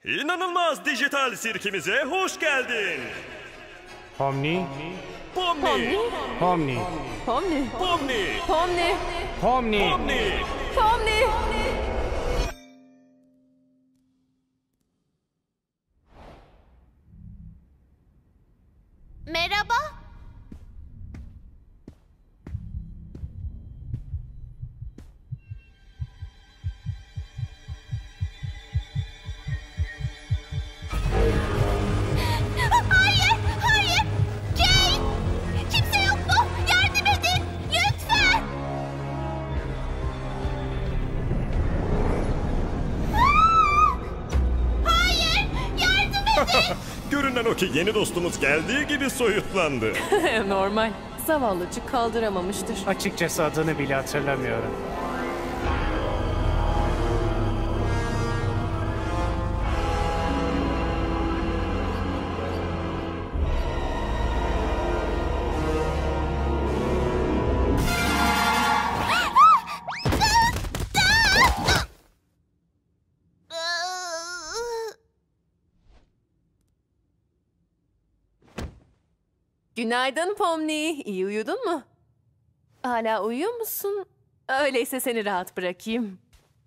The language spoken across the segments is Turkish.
İnanılmaz dijital sirkimize hoş geldin. Pomni. Pomni. Pomni. Pomni. Pomni. Pomni. Pomni. Pomni. Pomni. Merhaba. Hayır, hayır. Jane! Kimse yok mu? Yardım edin. Lütfen. Hayır, yardım edin. Görünen o ki yeni dostumuz geldiği gibi soyutlandı. Normal. Zavallıcık kaldıramamıştır. Açıkçası adını bile hatırlamıyorum. Günaydın Pomni. İyi uyudun mu? Hala uyuyor musun? Öyleyse seni rahat bırakayım.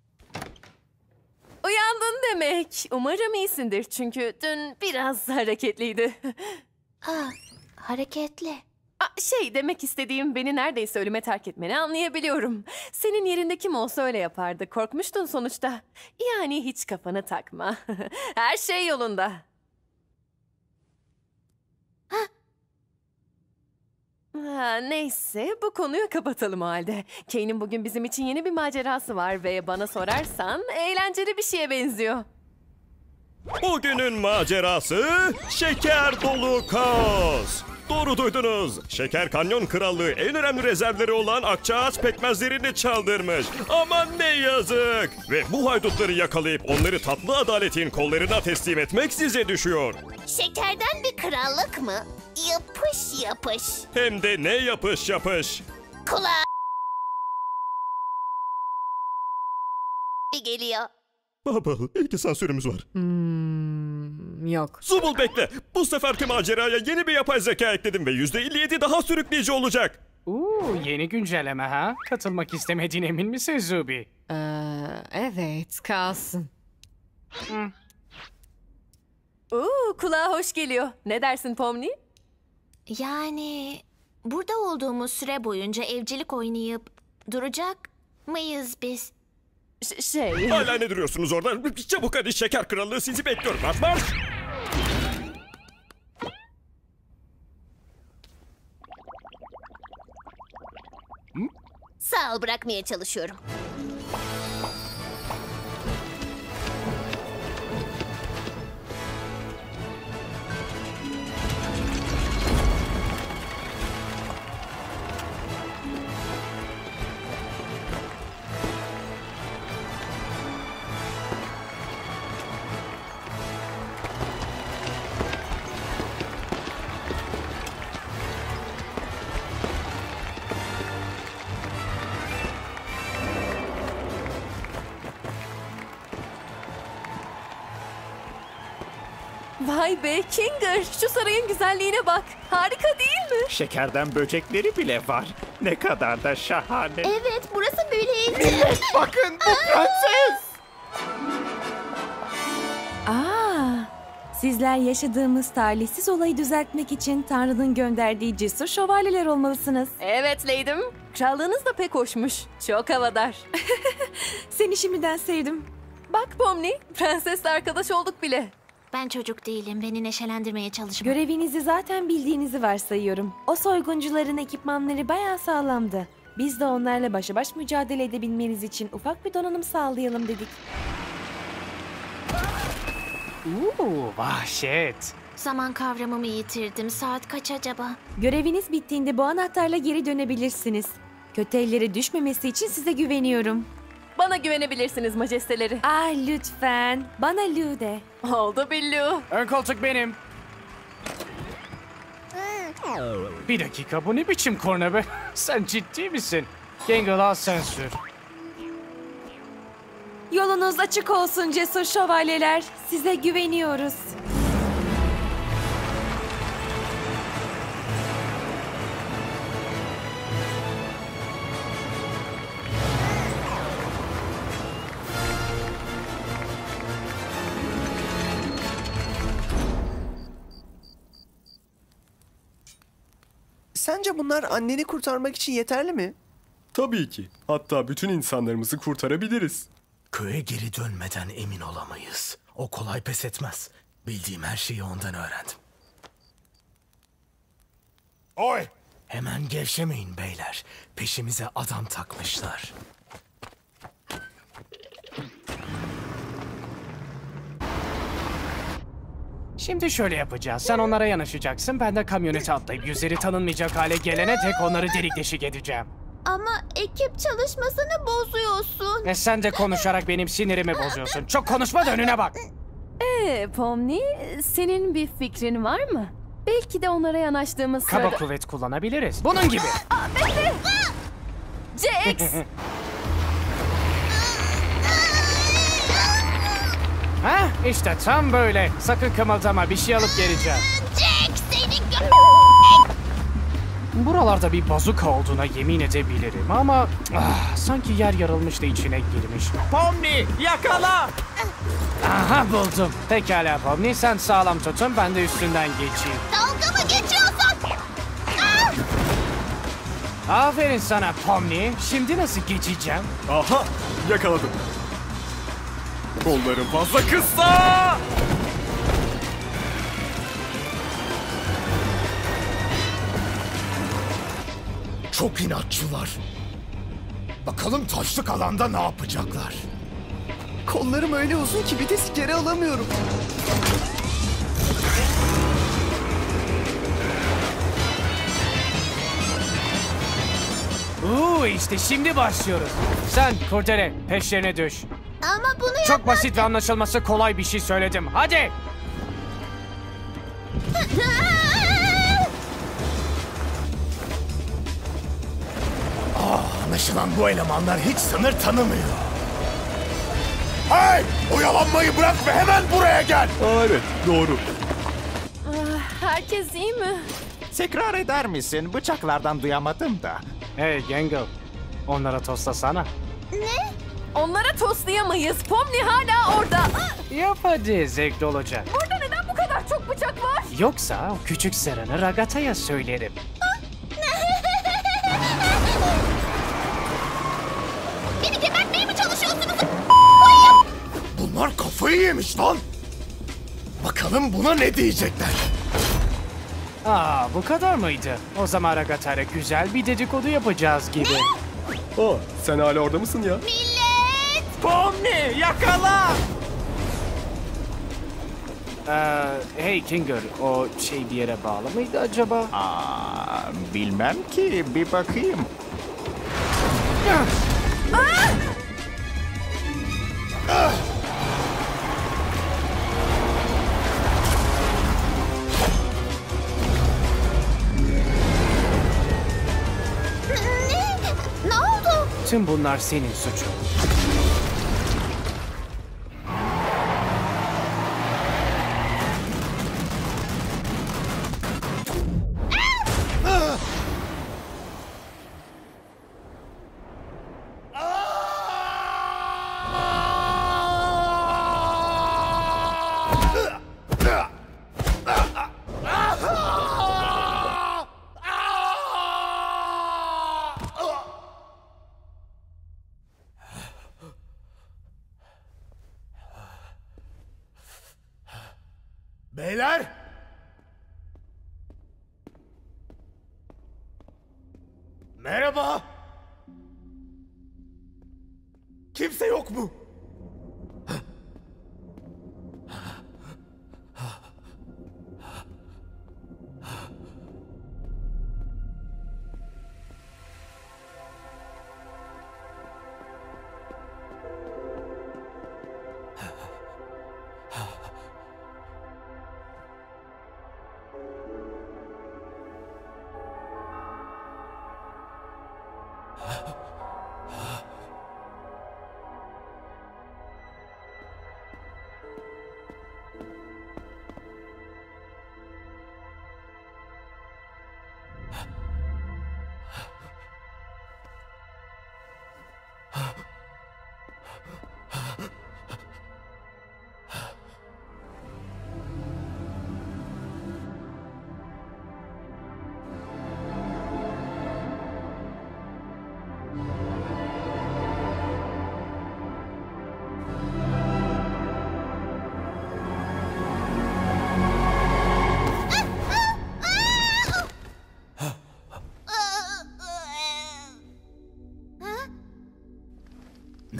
Uyandın demek. Umarım iyisindir çünkü dün biraz hareketliydi. Hareketli. Demek istediğim beni neredeyse ölüme terk etmeni anlayabiliyorum. Senin yerinde kim olsa öyle yapardı. Korkmuştun sonuçta. Yani hiç kafanı takma. Her şey yolunda. Neyse bu konuyu kapatalım o halde. Kane'in bugün bizim için yeni bir macerası var ve bana sorarsan eğlenceli bir şeye benziyor. Bugünün macerası şeker dolu kaos. Doğru duydunuz. Şeker Kanyon Krallığı en önemli rezervleri olan akçaağaç pekmezlerini çaldırmış. Aman ne yazık. Ve bu haydutları yakalayıp onları tatlı adaletin kollarına teslim etmek size düşüyor. Şekerden bir krallık mı? Yapış yapış. Hem de ne yapış yapış. Kulağa geliyor. Bubble, ilk sansürümüz var. Yok. Zubul bekle. Bu seferki maceraya yeni bir yapay zeka ekledim ve %57 daha sürükleyici olacak. Yeni güncelleme ha? Katılmak istemediğine emin misin Zubi? Evet kalsın. Kulağa hoş geliyor. Ne dersin Pomni? Yani burada olduğumuz süre boyunca evcilik oynayıp duracak mıyız biz? Hala ne duruyorsunuz orada? Çabuk hadi şeker krallığı sizi bekliyor. Marş marş. Sağ ol, bırakmaya çalışıyorum. Vay be Kinger, şu sarayın güzelliğine bak. Harika değil mi? Şekerden böcekleri bile var. Ne kadar da şahane. Evet, burası büyüleyici. Bakın bu prenses. Sizler yaşadığımız talihsiz olayı düzeltmek için Tanrı'nın gönderdiği cesur şövalyeler olmalısınız. Evet Leydim. Krallığınız da pek hoşmuş. Çok havadar. Seni şimdiden sevdim. Bak Pomni, prensesle arkadaş olduk bile. Ben çocuk değilim, beni neşelendirmeye çalışma. Görevinizi zaten bildiğinizi varsayıyorum. O soyguncuların ekipmanları bayağı sağlamdı. Biz de onlarla başa baş mücadele edebilmeniz için ufak bir donanım sağlayalım dedik. Vahşet. Zaman kavramımı yitirdim. Saat kaç acaba? Göreviniz bittiğinde bu anahtarla geri dönebilirsiniz. Kötü ellere düşmemesi için size güveniyorum. Bana güvenebilirsiniz majesteleri. Lütfen. Bana Lou de. Oldu Billu. Ön koltuk benim. Bir dakika, bu ne biçim korna be? Sen ciddi misin? Gangle al sen sür. Yolunuz açık olsun cesur şövalyeler. Size güveniyoruz. Sence bunlar anneni kurtarmak için yeterli mi? Tabii ki. Hatta bütün insanlarımızı kurtarabiliriz. Köye geri dönmeden emin olamayız. O kolay pes etmez. Bildiğim her şeyi ondan öğrendim. Oy! Hemen gevşemeyin beyler. Peşimize adam takmışlar. Şimdi şöyle yapacağız. Sen onlara yanaşacaksın. Ben de kamyonete atlayıp yüzleri tanınmayacak hale gelene dek onları delik deşik edeceğim. Ama ekip çalışmasını bozuyorsun. Ve sen de konuşarak benim sinirimi bozuyorsun. Çok konuşma da önüne bak. Pomni, senin bir fikrin var mı? Belki de onlara yanaştığımız Kaba sırada... kuvvet kullanabiliriz. Bunun gibi. Jax! Ha? İşte tam böyle. Sakın kımıldama. Bir şey alıp geleceğim. Jack seni Buralarda bir bazuka olduğuna yemin edebilirim ama sanki yer yarılmış da içine girmiş. Pomni yakala! Aha buldum. Pekala Pomni, sen sağlam tutun, ben de üstünden geçeyim. dalga mı geçiyorsun? Aferin sana Pomni. Şimdi nasıl geçeceğim? Aha! Yakaladım. Kollarım fazla kısa! Çok inatçılar. Bakalım taşlık alanda ne yapacaklar? Kollarım öyle uzun ki bir de geri alamıyorum. İşte şimdi başlıyoruz. Sen Kurdele peşlerine düş. Ama bunu Çok basit ve anlaşılması kolay bir şey söyledim. Hadi! Anlaşılan bu elemanlar hiç sınır tanımıyor. Hey! Oyalanmayı bırak ve hemen buraya gel! Evet, doğru. Herkes iyi mi? Tekrar eder misin? Bıçaklardan duyamadım da. Hey Gangle, onlara toslasana. Onlara toslayamayız. Pomni hala orada. Yap hadi, zevkli olacak. Burada neden bu kadar çok bıçak var? Yoksa o küçük sıranı Ragata'ya söylerim. beni gebertmeye mi çalışıyorsunuz? Bunlar kafayı yemiş lan! Bakalım buna ne diyecekler? Bu kadar mıydı? O zaman Ragata'yla güzel bir dedikodu yapacağız gibi. Sen hala orada mısın ya? Pomni yakala! Hey Kinger, o şey bir yere bağlı mıydı acaba? Bilmem ki, bir bakayım. Ne oldu? Tüm bunlar senin suçun. Beyler! Merhaba! Kimse yok mu?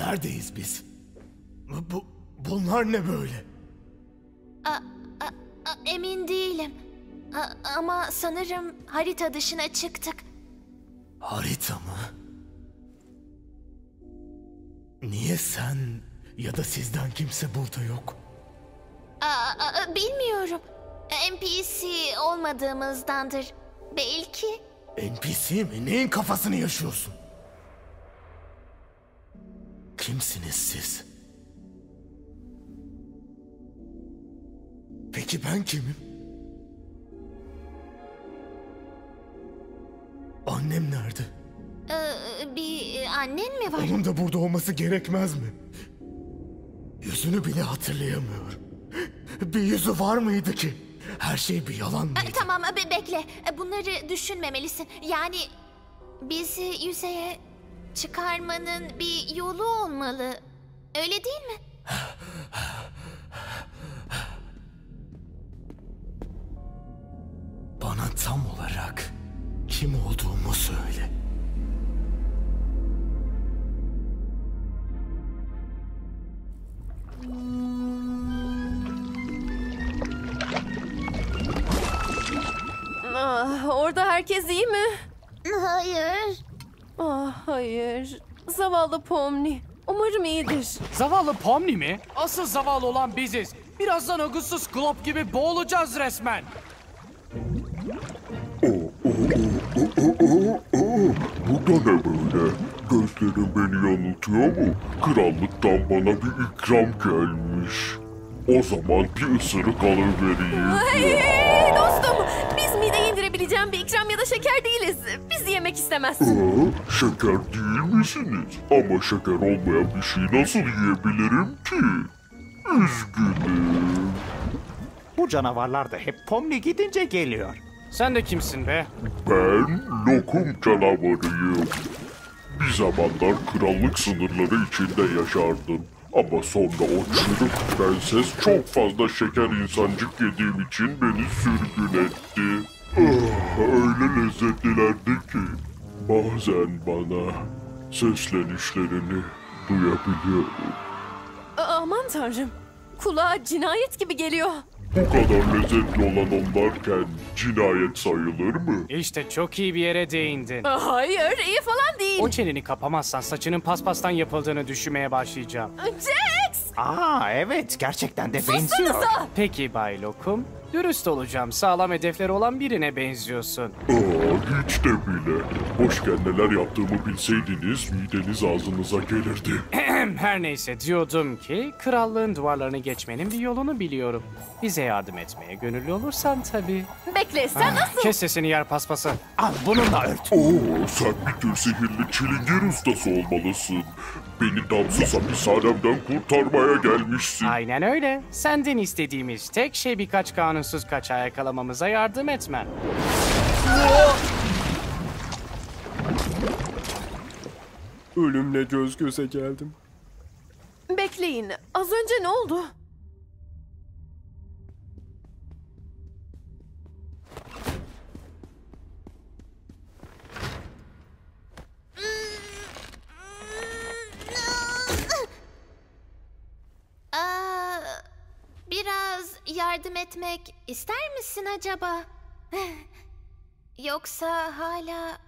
Neredeyiz biz? Bunlar ne böyle? Emin değilim. Ama sanırım harita dışına çıktık. Harita mı? Niye sen ya da sizden kimse burada yok? Bilmiyorum. NPC olmadığımızdandır. Belki. NPC mi? Neyin kafasını yaşıyorsun? Kimsiniz siz? Peki ben kimim? Annem nerede? Bir annen mi var? Onun da burada olması gerekmez mi? Yüzünü bile hatırlayamıyorum. Bir yüzü var mıydı ki? Her şey bir yalan mıydı? Tamam, bekle. Bunları düşünmemelisin. Yani bizi yüzeye çıkarmanın bir yolu olmalı. Öyle değil mi? Bana tam olarak kim olduğumu söyle. Orada herkes iyi mi? Hayır. Hayır. Zavallı Pomni. Umarım iyidir. Zavallı Pomni mi? Asıl zavallı olan biziz. Birazdan Augustus Glob gibi boğulacağız resmen. Bu da ne böyle? Gözlerim beni yanıltıyor mu? Krallıktan bana bir ikram gelmiş. O zaman bir ısırık alıvereyim. Hey dostum! Biz mideye indirebileceğim bir ikram ya da şeker değiliz. Biz yemek istemez. Şeker değil misiniz? Ama şeker olmayan bir şeyi nasıl yiyebilirim ki? Üzgünüm. Bu canavarlar da hep Pomni gidince geliyor. Sen de kimsin be? Ben lokum canavarıyım. Bir zamanlar krallık sınırları içinde yaşardım. Ama sonra o çürük prenses çok fazla şeker insancık yediğim için beni sürgün etti. Öyle lezzetlilerdi ki bazen bana seslenişlerini duyabiliyorum. Aman tanrım. Kulağa cinayet gibi geliyor. Bu kadar lezzetli olan onlarken cinayet sayılır mı? İşte çok iyi bir yere değindin. Hayır, iyi falan değil. O çeneni kapamazsan saçının paspastan yapıldığını düşünmeye başlayacağım. Jax! Evet, gerçekten de benziyor. Peki Bay Lokum, dürüst olacağım. Sağlam hedefleri olan birine benziyorsun. Hiç de bile. Boşken neler yaptığımı bilseydiniz mideniz ağzınıza gelirdi. Her neyse diyordum ki krallığın duvarlarını geçmenin bir yolunu biliyorum. Bize yardım etmeye gönüllü olursan tabii. Bekle, sen nasıl? Kes sesini yer paspası. Al bununla ört. Sen bir tür sihirli çilingir ustası olmalısın. Beni damsız hapishanemden kurtarmaya gelmişsin. Aynen öyle. Senden istediğimiz tek şey birkaç kanunsuz kaçağı yakalamamıza yardım etmen. Ölümle göz göze geldim. Bekleyin, az önce ne oldu? Biraz yardım etmek ister misin acaba? Yoksa hala...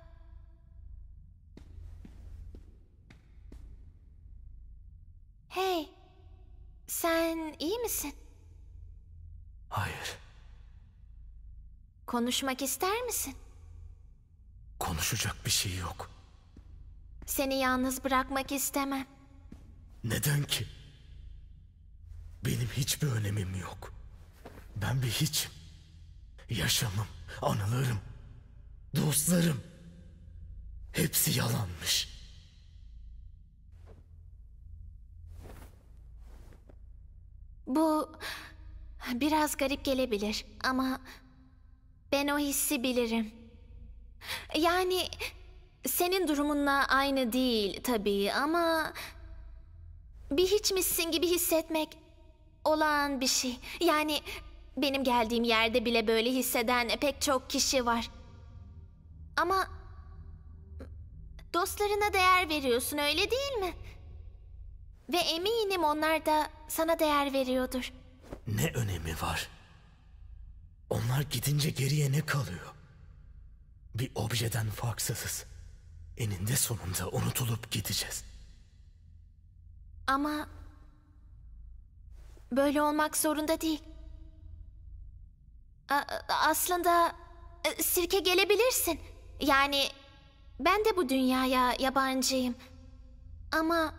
Hey, sen iyi misin? Hayır. Konuşmak ister misin? Konuşacak bir şey yok. Seni yalnız bırakmak istemem. Neden ki? Benim hiçbir önemim yok. Ben bir hiçim. Yaşamım, anılarım, dostlarım. Hepsi yalanmış. Bu biraz garip gelebilir ama ben o hissi bilirim. Yani senin durumunla aynı değil tabii ama bir hiçmişsin gibi hissetmek olağan bir şey. Yani benim geldiğim yerde bile böyle hisseden pek çok kişi var. Ama dostlarına değer veriyorsun, öyle değil mi? Ve eminim onlar da sana değer veriyordur. Ne önemi var? Onlar gidince geriye ne kalıyor? Bir objeden farksızız. Eninde sonunda unutulup gideceğiz. Ama böyle olmak zorunda değil. Aslında sirke gelebilirsin. Yani ben de bu dünyaya yabancıyım. Ama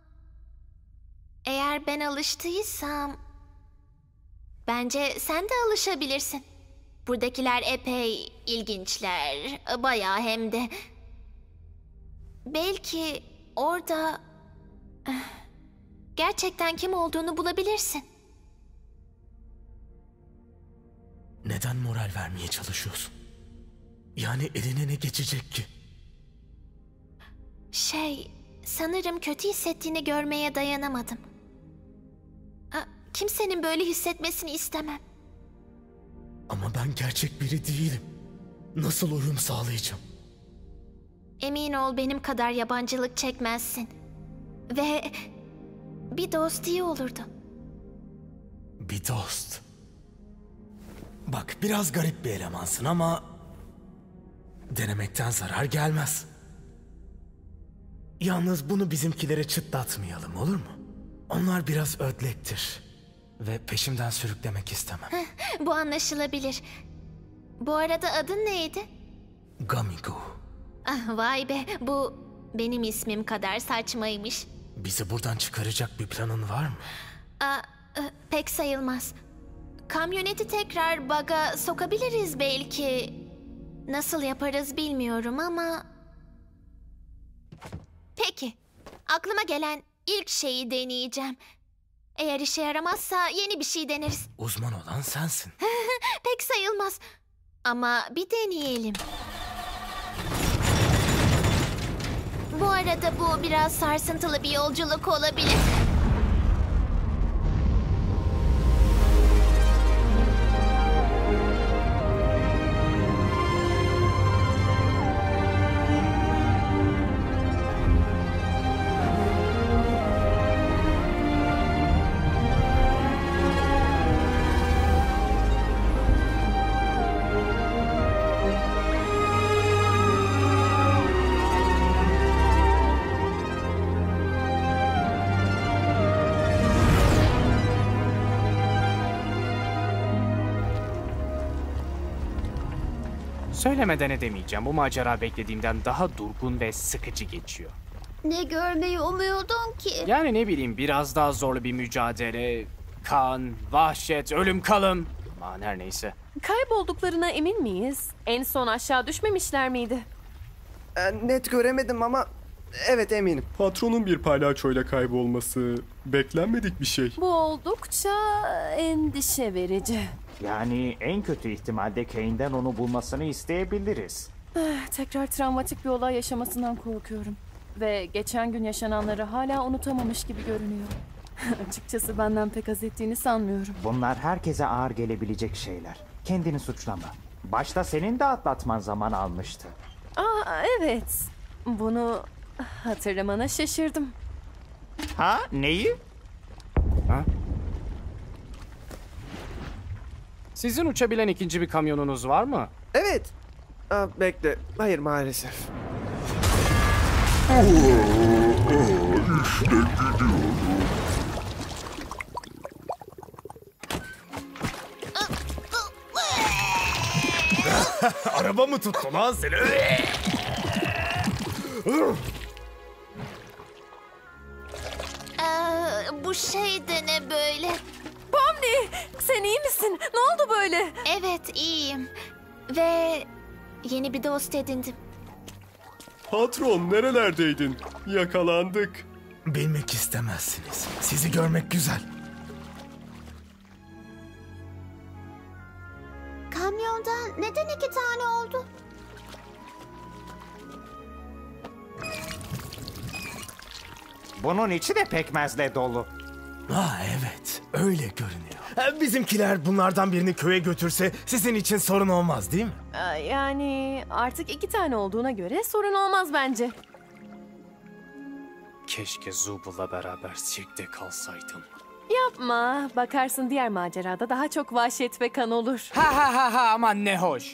eğer ben alıştıysam bence sen de alışabilirsin. Buradakiler epey ilginçler. Bayağı hem de. Belki orada gerçekten kim olduğunu bulabilirsin. Neden moral vermeye çalışıyorsun? Yani eline ne geçecek ki? Sanırım kötü hissettiğini görmeye dayanamadım. Kimsenin böyle hissetmesini istemem. Ama ben gerçek biri değilim. Nasıl uyum sağlayacağım? Emin ol benim kadar yabancılık çekmezsin. Ve bir dost iyi olurdu. Bir dost. Bak biraz garip bir elemansın ama denemekten zarar gelmez. Yalnız bunu bizimkilere çıtlatmayalım, olur mu? Onlar biraz ödlektir ve peşimden sürüklemek istemem. Bu anlaşılabilir. Bu arada adın neydi? Gamigo. Vay be, bu benim ismim kadar saçmaymış. Bizi buradan çıkaracak bir planın var mı? Pek sayılmaz. Kamyoneti tekrar baga sokabiliriz belki. Nasıl yaparız bilmiyorum ama... Peki, aklıma gelen ilk şeyi deneyeceğim. Eğer işe yaramazsa yeni bir şey deneriz. Uzman olan sensin. Pek sayılmaz. Ama bir deneyelim. Bu arada bu biraz sarsıntılı bir yolculuk olabilir. Söylemeden edemeyeceğim. Bu macera beklediğimden daha durgun ve sıkıcı geçiyor. Ne görmeyi umuyordun ki? Yani ne bileyim, biraz daha zorlu bir mücadele. Kan, vahşet, ölüm kalım. Aman her neyse. Kaybolduklarına emin miyiz? En son aşağı düşmemişler miydi? Net göremedim ama evet eminim. Patronun bir palyaçoyla kaybolması beklenmedik bir şey. Bu oldukça endişe verici. Yani en kötü ihtimalde Kane'den onu bulmasını isteyebiliriz. Tekrar travmatik bir olay yaşamasından korkuyorum. Ve geçen gün yaşananları hala unutamamış gibi görünüyor. Açıkçası benden pek haz ettiğini sanmıyorum. Bunlar herkese ağır gelebilecek şeyler. Kendini suçlama. Başta senin de atlatman zaman almıştı. Evet. Bunu hatırlamana şaşırdım. Ha? Neyi? Ha? Sizin uçabilen ikinci bir kamyonunuz var mı? Evet. Bekle. Hayır maalesef. İşte gidiyorum. Araba mı tuttu lan seni? Bu şey de ne böyle? Pomni! Sen iyi misin? Ne oldu böyle? Evet, iyiyim. Ve yeni bir dost edindim. Patron nerelerdeydin? Yakalandık. Bilmek istemezsiniz. Sizi görmek güzel. Kamyondan neden 2 tane oldu? Bunun içi de pekmezle dolu. Evet, öyle görünüyor. Bizimkiler bunlardan birini köye götürse sizin için sorun olmaz değil mi? Yani artık 2 tane olduğuna göre sorun olmaz bence. Keşke Zubal'la beraber sirkte kalsaydım. Yapma. Bakarsın diğer macerada daha çok vahşet ve kan olur. Ha aman ne hoş.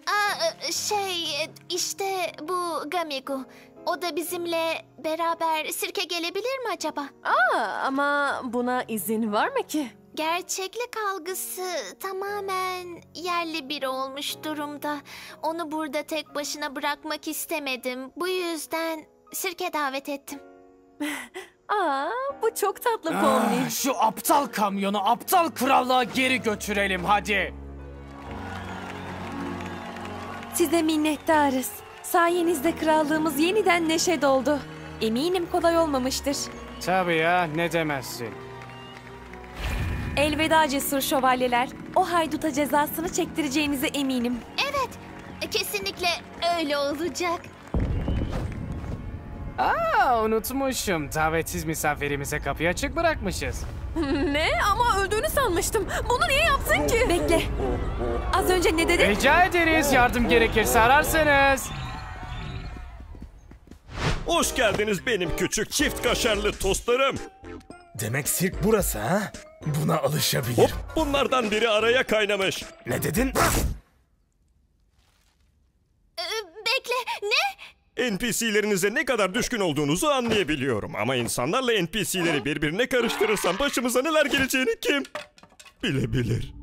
İşte bu Gamigu. O da bizimle beraber sirke gelebilir mi acaba? Ama buna izin var mı ki? Gerçeklik algısı tamamen yerli biri olmuş durumda. Onu burada tek başına bırakmak istemedim. Bu yüzden sirke davet ettim. Bu çok tatlı Pomni. Şu aptal kamyonu aptal krallığa geri götürelim hadi. Size minnettarız. Sayenizde krallığımız yeniden neşe doldu. Eminim kolay olmamıştır. Tabii ya, ne demezsin. Elveda cesur şövalyeler. O hayduta cezasını çektireceğinize eminim. Evet, kesinlikle öyle olacak. Unutmuşum. Davetsiz misafirimize kapıyı açık bırakmışız. Ne? Ama öldüğünü sanmıştım. Bunu niye yaptın ki? Bekle. Az önce ne dedin? Rica ederiz. Yardım gerekirse ararsınız. Hoş geldiniz benim küçük çift kaşarlı tostlarım. Demek sirk burası ha? Buna alışabilirim. Hop, bunlardan biri araya kaynamış. Ne dedin? Bekle, ne? NPC'lerinize ne kadar düşkün olduğunuzu anlayabiliyorum. Ama insanlarla NPC'leri birbirine karıştırırsam başımıza neler geleceğini kim bilebilir?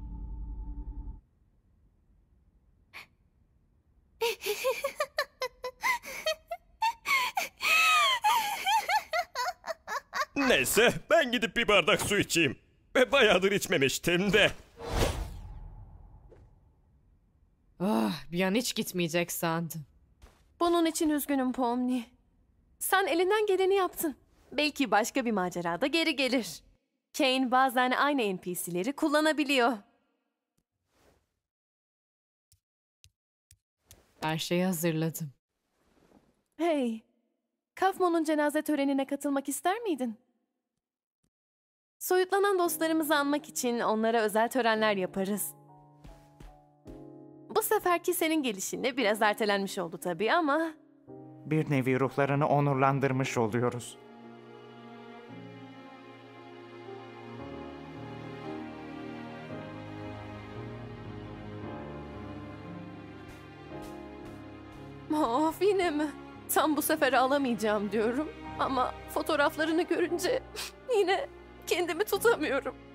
Neyse, ben gidip bir bardak su içeyim. Ve bayağıdır içmemiştim de. Bir an hiç gitmeyecek sandım. Bunun için üzgünüm Pomni. Sen elinden geleni yaptın. Belki başka bir macerada geri gelir. Kane bazen aynı NPC'leri kullanabiliyor. Her şeyi hazırladım. Hey, Kafmon'un cenaze törenine katılmak ister miydin? Soyutlanan dostlarımızı anmak için onlara özel törenler yaparız. Bu seferki senin gelişinle biraz ertelenmiş oldu tabii ama... Bir nevi ruhlarını onurlandırmış oluyoruz. Of, yine mi? Tam bu sefer alamayacağım diyorum. Ama fotoğraflarını görünce yine kendimi tutamıyorum.